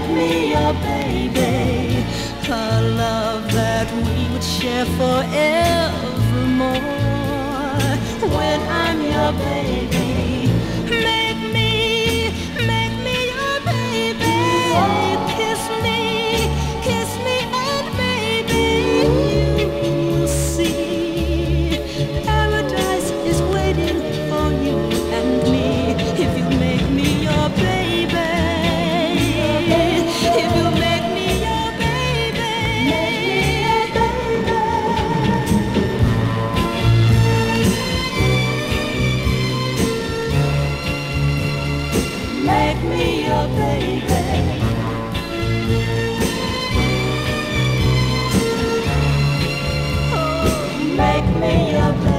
make me your baby, a love that we would share forevermore. When I'm your baby, make me your baby. Kiss me, and maybe you'll see paradise is waiting for you and me. If you make me your baby, if you make me your baby, make me your baby. Oh, make me your baby.